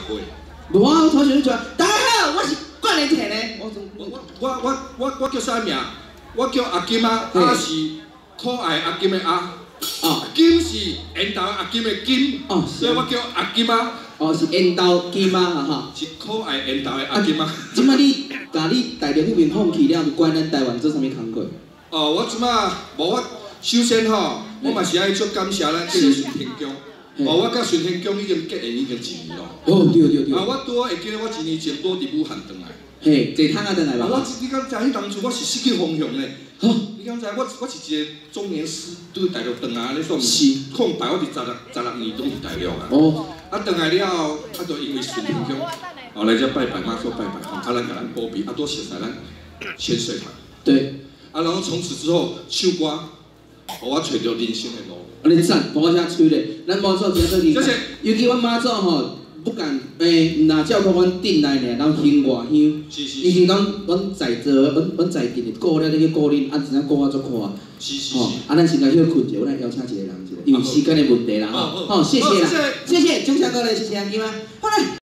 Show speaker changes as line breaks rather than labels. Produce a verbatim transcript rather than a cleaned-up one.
岁。
无啊，我头前就大家好，我是冠联田的。我
我我我我我叫啥名？我叫阿金啊，阿是可爱阿金的阿。哦，金是缘投阿金的金。哦，所以我叫阿金啊。
哦，是缘投金啊，哈。
是可爱缘投的阿金啊。
即摆你甲你大陆迄边放弃了，关咱台湾做啥物工作？
哦，我即摆无我首先吼，我嘛是爱足感谢咱这个顺天宫。哦，我甲顺天宫已经结缘已经一年咯。哦，对对对。啊，我拄好会记得我一年前拄伫武汉转来。嘿，坐趟啊转来吧。我你敢知迄当初我是失去方向嘞？吼，你敢知我我是一个中年师，对大陆转来安尼算是空白，我伫十六十六年拢伫大陆啊。哦。啊，转来了后，啊，就因为顺天宫，后来才拜拜妈祖拜拜，吼，啊，咱甲咱保庇，啊，多熟悉咱潜水团。对。啊，然后从此之后，唱歌，互我找到人生的路。啊，你赞，帮我写吹咧，咱妈祖真做是，尤其阮妈祖吼，不敢诶，若照顾阮镇内咧，然后兴外乡，伊是讲阮在座，阮阮在地的顾了你去顾恁，啊，真正顾我足看。是是是。吼，啊，咱先来休困者，我来邀请一个人一下，因为时间的问题啦，吼，好，谢谢啦，谢谢钟强哥嘞，谢谢阿金啊，好来。